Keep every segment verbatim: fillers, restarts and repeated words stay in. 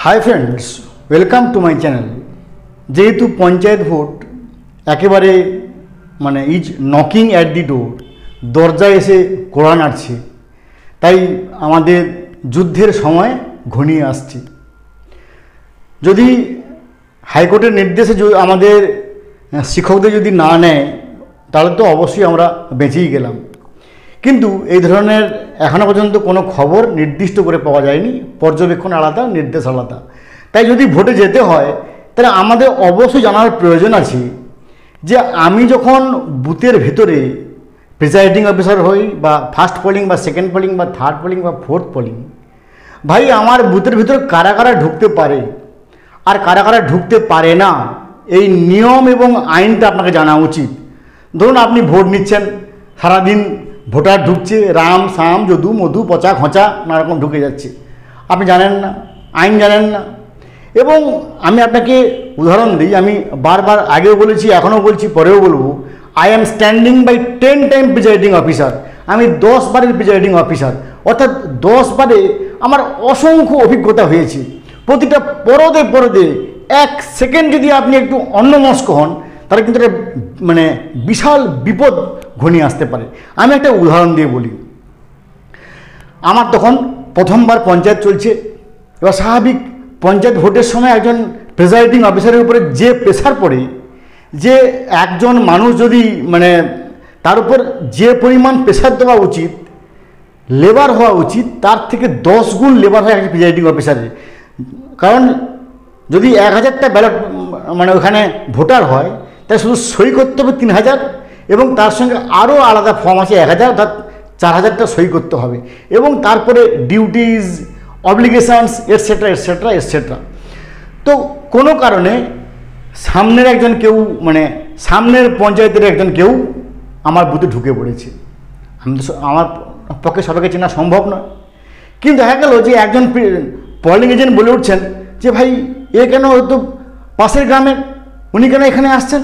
High friends welcome to my channel. जेहेतु पंचायत भोट एकेबारे माने is knocking at the door, दरजा एसे कोड़ा नाड़ছে, তাই আমাদের যুদ্ধের সময় ঘনিয়ে আসছে। যদি হাইকোর্টের নির্দেশে আমাদের শিক্ষকদের যদি না নেয় তাহলে তো অবশ্যই আমরা বেঁচেই গেলাম, কিন্তু এই ধরনের এখনো পর্যন্ত কোনো খবর নির্দিষ্ট করে পাওয়া যায়নি। পর্যবেক্ষণ আলাদা, নির্দেশ আলাদা। তাই যদি ভোটে যেতে হয় তাহলে আমাদের অবশ্যই জানার প্রয়োজন আছে যে আমি যখন বুথের ভেতরে প্রিসাইডিং অফিসার হই বা ফার্স্ট পোলিং বা সেকেন্ড পোলিং বা থার্ড পোলিং বা ফোর্থ পোলিং, ভাই আমার বুথের ভিতরে কারা কারা ঢুকতে পারে আর কারা কারা ঢুকতে পারে না, এই নিয়ম এবং আইনটা আপনাকে জানা উচিত। ধরুন আপনি ভোট নিচ্ছেন, সারাদিন ভোটার ঢুকছে, রাম সাম যদু মধু পচা খোঁচা নানারকম ঢুকে যাচ্ছে, আপনি জানেন না, আইন জানেন না। এবং আমি আপনাকে উদাহরণ দিই, আমি বারবার আগেও বলেছি, এখনও বলছি, পরেও বলবো, I am standing by ten time presiding officer. আমি দশ বারের প্রিজাইডিং অফিসার, অর্থাৎ দশ বারে আমার অসংখ্য অভিজ্ঞতা হয়েছে। প্রতিটা পরদে পরদে এক সেকেন্ড যদি আপনি একটু অন্যমস্ক হন তাহলে কিন্তু একটা মানে বিশাল বিপদ ঘনিয়ে আসতে পারে। আমি একটা উদাহরণ দিয়ে বলি। আমার তখন প্রথমবার পঞ্চায়েত চলছে, এবার স্বাভাবিক পঞ্চায়েত ভোটের সময় একজন প্রিজাইডিং অফিসারের উপরে যে প্রেশার পড়ে, যে একজন মানুষ যদি মানে তার উপর যে পরিমাণ প্রেশার দেওয়া উচিত, লেবার হওয়া উচিত, তার থেকে দশ গুণ লেবার হয় একটা প্রিজাইডিং অফিসারের। কারণ যদি এক হাজারটা ব্যালট মানে ওখানে ভোটার হয় তাই শুধু সই করতে হবে তিন হাজার, এবং তার সঙ্গে আরও আলাদা ফর্ম আছে এক হাজার, অর্থাৎ চার হাজারটা সই করতে হবে, এবং তারপরে duties, obligations etcetera etcetera etcetera. তো কোনো কারণে সামনের একজন কেউ মানে সামনের পঞ্চায়েতের একজন কেউ আমার বুথে ঢুকে পড়েছে। আমি তো আমার পক্ষে সবাইকে চেনা সম্ভব নয়, কিন্তু দেখা গেল যে একজন পোলিং এজেন্ট বলে উঠছেন যে ভাই এ কেন হয়তো পাশের গ্রামের, উনি কেন এখানে আসছেন।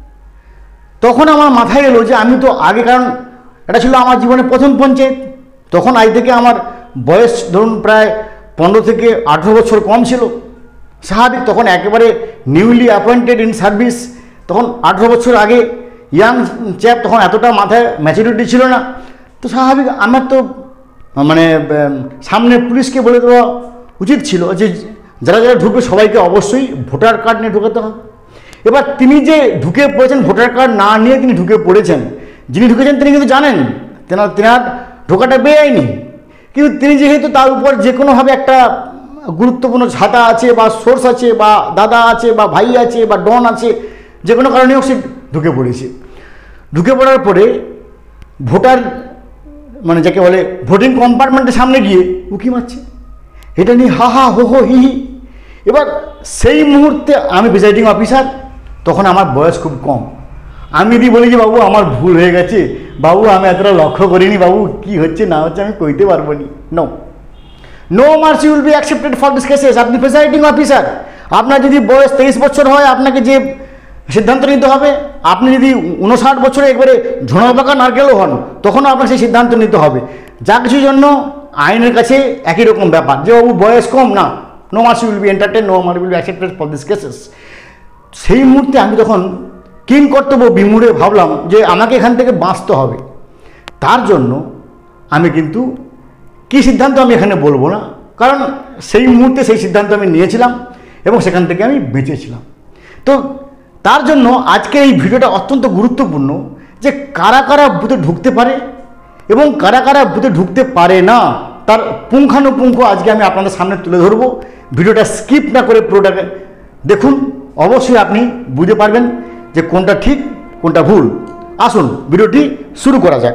তখন আমার মাথায় এলো যে আমি তো আগে, কারণ এটা ছিল আমার জীবনের প্রথম পঞ্চায়েত, তখন আজ থেকে আমার বয়স ধরুন প্রায় পনেরো থেকে আঠেরো বছর কম ছিল। স্বাভাবিক তখন একেবারে নিউলি অ্যাপয়েন্টেড ইন সার্ভিস, তখন আঠেরো বছর আগে ইয়াং চ্যাপ, তখন এতটা মাথায় ম্যাচুরিটি ছিল না। তো স্বাভাবিক আমার তো মানে সামনে পুলিশকে বলে দেওয়া উচিত ছিল যে যারা যারা ঢুকবে সবাইকে অবশ্যই ভোটার কার্ড নিয়ে ঢুকাতে হবে। এবার তিনি যে ঢুকে পড়েছেন ভোটার কার্ড না নিয়ে, তিনি ঢুকে পড়েছেন, যিনি ঢুকেছেন তিনি কিন্তু জানেন তেনার তেনার ঢোকাটা বেআইনি, কিন্তু তিনি যেহেতু তার উপর যে কোনোভাবে একটা গুরুত্বপূর্ণ ছাতা আছে বা সোর্স আছে বা দাদা আছে বা ভাই আছে বা ডন আছে, যে কোনো কারণে হোক সে ঢুকে পড়েছে। ঢুকে পড়ার পরে ভোটার মানে যাকে বলে ভোটিং কম্পার্টমেন্টের সামনে গিয়ে উকি মারছে, এটা নিয়ে হা হা হো হো হি হি। এবার সেই মুহূর্তে আমি প্রিজাইডিং অফিসার, তখন আমার বয়স খুব কম, আমি যদি বলি যে বাবু আমার ভুল হয়ে গেছে, বাবু আমি এতটা লক্ষ্য করিনি, বাবু কি হচ্ছে না হচ্ছে আমি কইতে পারবো নি, no no mercy will be accepted for this cases. আপনি প্রিজাইডিং অফিসার, আপনার যদি বয়স তেইশ বছর হয় আপনাকে যে সিদ্ধান্ত নিতে হবে, আপনি যদি উনষাট বছরে একবারে ঝোড়া পাকা নারকেলও হন তখনও আপনাকে সেই সিদ্ধান্ত নিতে হবে। যা কিছুর জন্য আইনের কাছে একই রকম ব্যাপার, যে বাবু বয়স কম, না, no mercy will be entertain, no mercy will be accepted for this cases. সেই মুহূর্তে আমি তখন কিং কর্তব্য বিমূঢ়ে ভাবলাম যে আমাকে এখান থেকে বাঁচতে হবে। তার জন্য আমি কিন্তু কী সিদ্ধান্ত আমি এখানে বলবো না, কারণ সেই মুহূর্তে সেই সিদ্ধান্ত আমি নিয়েছিলাম এবং সেখান থেকে আমি বেঁচেছিলাম। তো তার জন্য আজকে এই ভিডিওটা অত্যন্ত গুরুত্বপূর্ণ, যে কারা কারা বুথে ঢুকতে পারে এবং কারা কারা বুথে ঢুকতে পারে না, তার পুঙ্খানুপুঙ্খ আজকে আমি আপনাদের সামনে তুলে ধরবো। ভিডিওটা স্কিপ না করে পুরোটাকে দেখুন, অবশ্যই আপনি বুঝতে পারবেন যে কোনটা ঠিক কোনটা ভুল। আসুন ভিডিওটি শুরু করা যাক।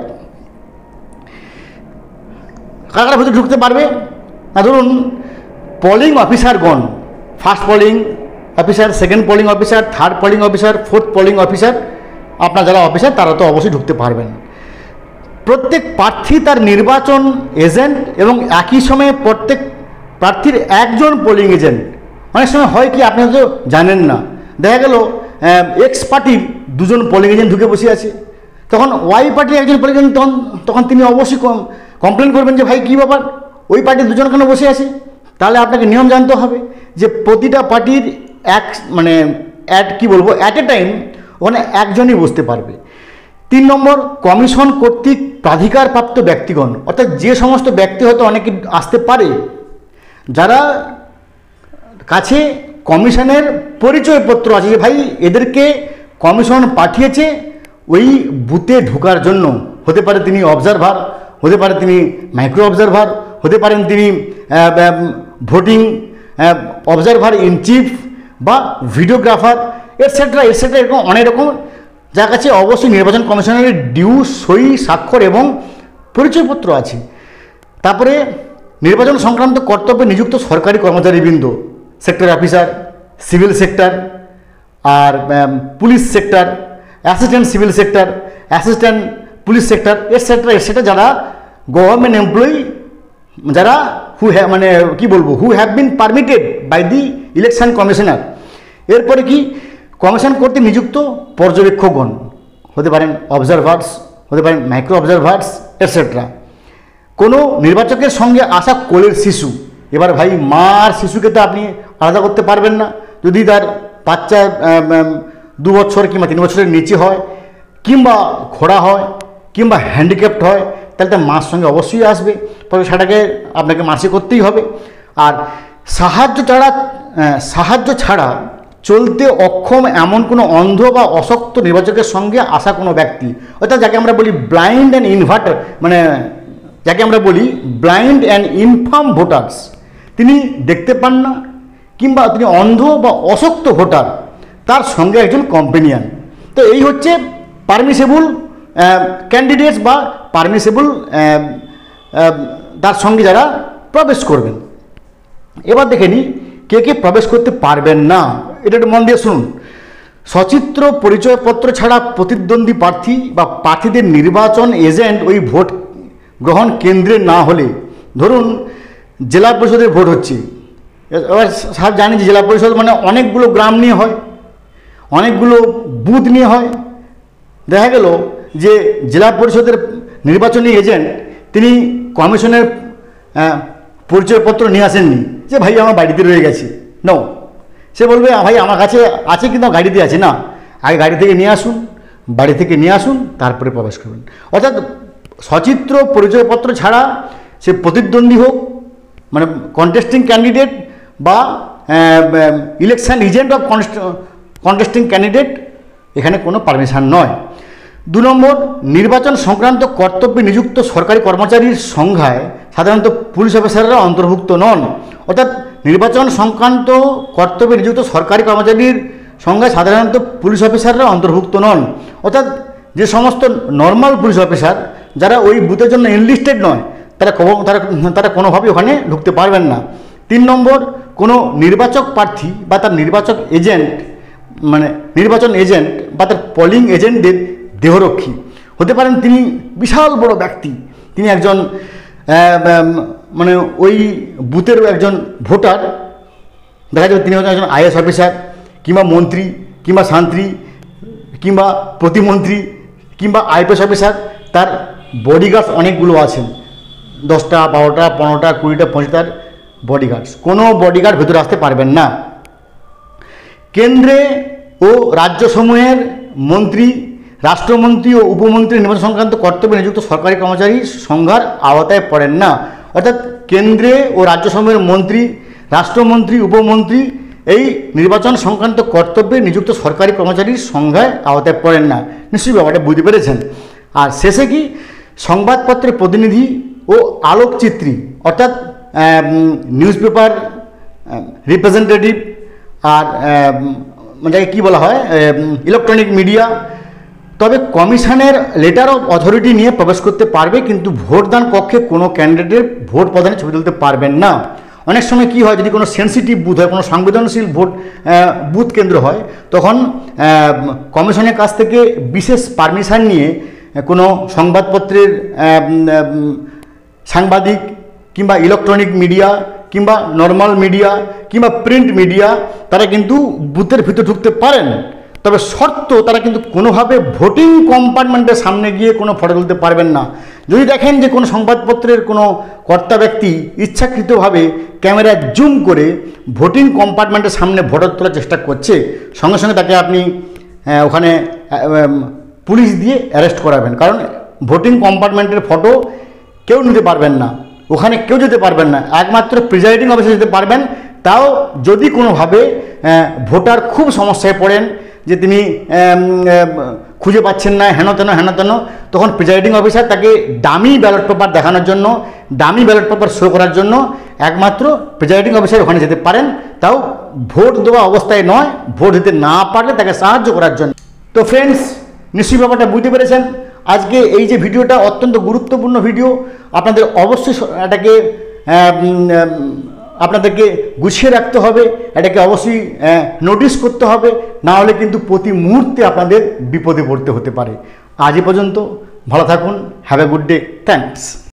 কারা কারা ভিতরে ঢুকতে পারবে না, ধরুন পোলিং অফিসারগণ, first polling officer, second polling officer, third polling officer, fourth polling officer, আপনার যারা অফিসার তারা তো অবশ্যই ঢুকতে পারবেন। প্রত্যেক প্রার্থী তার নির্বাচন এজেন্ট এবং একই সময়ে প্রত্যেক প্রার্থীর একজন পোলিং এজেন্ট। অনেক সময় হয় কি আপনি তো জানেন না, দেখা গেল এক্স পার্টির দুজন পোলিং এজেন্ট ঢুকে বসে আছে, তখন ওয়াই পার্টির একজন পোলিং এজেন্ট, তখন তখন তিনি অবশ্যই কমপ্লেন করবেন যে ভাই কী ব্যাপার, ওই পার্টির দুজন কেন বসে আছে। তাহলে আপনাকে নিয়ম জানতে হবে যে প্রতিটা পার্টির এক মানে অ্যাট কি বলবো অ্যাট এ টাইম ওখানে একজনই বসতে পারবে। তিন নম্বর, কমিশন কর্তৃক প্রাধিকারপ্রাপ্ত ব্যক্তিগণ, অর্থাৎ যে সমস্ত ব্যক্তি হয়তো অনেকে আসতে পারে, যারা কাছে কমিশনের পরিচয়পত্র আছে যে ভাই এদেরকে কমিশন পাঠিয়েছে ওই বুথে ঢোকার জন্য, হতে পারে তিনি অবজারভার, হতে পারে তিনি মাইক্রো অবজারভার, হতে পারেন তিনি ভোটিং অবজারভার ইন চিফ বা ভিডিওগ্রাফার এটসেট্রা এটসেট্রা, এরকম অনেক রকম, যার কাছে অবশ্যই নির্বাচন কমিশনের ডিউ সই স্বাক্ষর এবং পরিচয়পত্র আছে। তারপরে নির্বাচন সংক্রান্ত কর্তব্যে নিযুক্ত সরকারি কর্মচারীবৃন্দ, সেক্টর অফিসার, সিভিল সেক্টর আর police sector, assistant civil sector, assistant police sector etcetera etcetera, যারা গভর্নমেন্ট এমপ্লয়ি, যারা হু হ্যাভ মানে কি বলবো who have been permitted by the election commissioner. এরপরে কি কমিশন কর্তৃক নিযুক্ত পর্যবেক্ষকগণ, হতে পারেন অবজারভার্স, হতে পারেন মাইক্রো অবজারভার্স এটসেট্রা। কোনো নির্বাচকের সঙ্গে আসা কোলের শিশু, এবার ভাই মা আর শিশুকে তো আপনি আলাদা করতে পারবেন না, যদি তার বাচ্চা দু বছর কিংবা তিন বছরের নিচে হয়, কিংবা খোড়া হয়, কিংবা হ্যান্ডিক্যাপ্ট হয়, তাহলে তার মার সঙ্গে অবশ্যই আসবে, তবে সেটাকে আপনাকে মাসে করতেই হবে। আর সাহায্য ছাড়া সাহায্য ছাড়া চলতে অক্ষম এমন কোনো অন্ধ বা অশক্ত নির্বাচকের সঙ্গে আসা কোনো ব্যক্তি, অর্থাৎ যাকে আমরা বলি ব্লাইন্ড অ্যান্ড ইনভার্টার, মানে যাকে আমরা বলি ব্লাইন্ড অ্যান্ড ইনফার্ম ভোটার্স, তিনি দেখতে পান না কিংবা তিনি অন্ধ বা অশক্ত ভোটার, তার সঙ্গে একজন কম্পেনিয়ান। তো এই হচ্ছে পারমিসেবল ক্যান্ডিডেটস বা পারমিসেবল তার সঙ্গে যারা প্রবেশ করবেন। এবার দেখে নিই কে কে প্রবেশ করতে পারবেন না, এটা একটু মন দিয়ে শুনুন। সচিত্র পরিচয়পত্র ছাড়া প্রতিদ্বন্দ্বী প্রার্থী বা প্রার্থীদের নির্বাচন এজেন্ট ওই ভোট গ্রহণ কেন্দ্রে না হলে, ধরুন জেলা পরিষদের ভোট হচ্ছে, এবার সব জানি যে জেলা পরিষদ মানে অনেকগুলো গ্রাম নিয়ে হয়, অনেকগুলো বুথ নিয়ে হয়। দেখা গেল যে জেলা পরিষদের নির্বাচনী এজেন্ট তিনি কমিশনের পরিচয়পত্র নিয়ে আসেননি, যে ভাই আমার বাড়িতে রয়ে গেছে, নো, সে বলবে ভাই আমার কাছে আছে কিন্তু গাড়িতে আছে না, আগে গাড়ি থেকে নিয়ে আসুন, বাড়ি থেকে নিয়ে আসুন, তারপরে প্রবেশ করবেন। অর্থাৎ সচিত্র পরিচয়পত্র ছাড়া সে প্রতিদ্বন্দ্বী হোক, মানে কন্টেস্টিং ক্যান্ডিডেট বা election agent of contesting candidate, এখানে কোনো পারমিশন নয়। দু নম্বর, নির্বাচন সংক্রান্ত কর্তব্যে নিযুক্ত সরকারি কর্মচারীর সংখ্যায় সাধারণত পুলিশ অফিসাররা অন্তর্ভুক্ত নন, অর্থাৎ নির্বাচন সংক্রান্ত কর্তব্যে নিযুক্ত সরকারি কর্মচারীর সংখ্যায় সাধারণত পুলিশ অফিসাররা অন্তর্ভুক্ত নন, অর্থাৎ যে সমস্ত নর্মাল পুলিশ অফিসার যারা ওই বুথের জন্য এনলিস্টেড নয়, তারা তারা তারা কোনোভাবেই ওখানে ঢুকতে পারবেন না। তিন নম্বর, কোনো নির্বাচক প্রার্থী বা তার নির্বাচক এজেন্ট মানে নির্বাচন এজেন্ট বা তার পোলিং এজেন্টদের দেহরক্ষী হতে পারেন, তিনি বিশাল বড় ব্যক্তি, তিনি একজন মানে ওই বুথের একজন ভোটার, দেখা যাবে তিনি একজন আইএএস অফিসার কিংবা মন্ত্রী কিংবা শান্ত্রী কিংবা প্রতিমন্ত্রী কিংবা আইপিএস অফিসার, তার বডিগার্ডস অনেকগুলো আছেন, দশটা বারোটা পনেরোটা কুড়িটা পঁচিশটার বডিগার্ডস, কোনো বডিগার্ড ভেতরে আসতে পারবেন না। কেন্দ্রে ও রাজ্যসমূহের মন্ত্রী, রাষ্ট্রমন্ত্রী ও উপমন্ত্রী নির্বাচন সংক্রান্ত কর্তব্যে নিযুক্ত সরকারি কর্মচারী সংখ্যার আওতায় পড়েন না, অর্থাৎ কেন্দ্রে ও রাজ্যসমূহের মন্ত্রী, রাষ্ট্রমন্ত্রী, উপমন্ত্রী এই নির্বাচন সংক্রান্ত কর্তব্যে নিযুক্ত সরকারি কর্মচারীর সংখ্যায় আওতায় পড়েন না। নিশ্চয়ই ব্যাপারটা বুঝতে পেরেছেন। আর শেষে কি, সংবাদপত্রের প্রতিনিধি ও আলোকচিত্রী, অর্থাৎ নিউজ পেপার রিপ্রেজেন্টেটিভ আর যাকে কী বলা হয় ইলেকট্রনিক মিডিয়া, তবে কমিশনের লেটার অফ অথরিটি নিয়ে প্রবেশ করতে পারবে, কিন্তু ভোটদান কক্ষে কোনো ক্যান্ডিডেটের ভোট প্রদানে ছবি তুলতে পারবেন না। অনেক সময় কি হয়, যদি কোনো সেন্সিটিভ বুথ হয়, কোনো সংবেদনশীল ভোট বুথ কেন্দ্র হয়, তখন কমিশনের কাছ থেকে বিশেষ পারমিশন নিয়ে কোনো সংবাদপত্রের সাংবাদিক কিংবা ইলেকট্রনিক মিডিয়া কিংবা নর্মাল মিডিয়া কিংবা প্রিন্ট মিডিয়া, তারা কিন্তু বুথের ভিতরে ঢুকতে পারেন। তবে শর্ত, তারা কিন্তু কোনোভাবে ভোটিং কম্পার্টমেন্টের সামনে গিয়ে কোনো ফটো তুলতে পারবেন না। যদি দেখেন যে কোনো সংবাদপত্রের কোনো কর্তা ব্যক্তি ইচ্ছাকৃতভাবে ক্যামেরা জুম করে ভোটিং কম্পার্টমেন্টের সামনে ভোটার তোলার চেষ্টা করছে, সঙ্গে সঙ্গে তাকে আপনি ওখানে পুলিশ দিয়ে অ্যারেস্ট করাবেন। কারণ ভোটিং কম্পার্টমেন্টের ফটো কেউ নিতে পারবেন না, ওখানে কেউ যেতে পারবেন না, একমাত্র প্রিজাইডিং অফিসার যেতে পারবেন। তাও যদি কোনোভাবে ভোটার খুব সমস্যায় পড়েন, যে তিনি খুঁজে পাচ্ছেন না, হেন তেন হেন তেন, তখন প্রিজাইডিং অফিসার তাকে ডামি ব্যালট পেপার দেখানোর জন্য, ডামি ব্যালট পেপার শো করার জন্য একমাত্র প্রিজাইডিং অফিসার ওখানে যেতে পারেন। তাও ভোট দেওয়া অবস্থায় নয়, ভোট দিতে না পারলে তাকে সাহায্য করার জন্য। তো ফ্রেন্ডস, নিশ্চয়ই ব্যাপারটা বুঝতে পেরেছেন। আজকে এই যে ভিডিওটা অত্যন্ত গুরুত্বপূর্ণ ভিডিও, আপনাদের অবশ্যই এটাকে আপনাদেরকে গুছিয়ে রাখতে হবে, এটাকে অবশ্যই নোটিস করতে হবে, না হলে কিন্তু প্রতি মুহূর্তে আপনাদের বিপদে পড়তে হতে পারে। আজ এ পর্যন্ত, ভালো থাকুন, have a good day, thanks.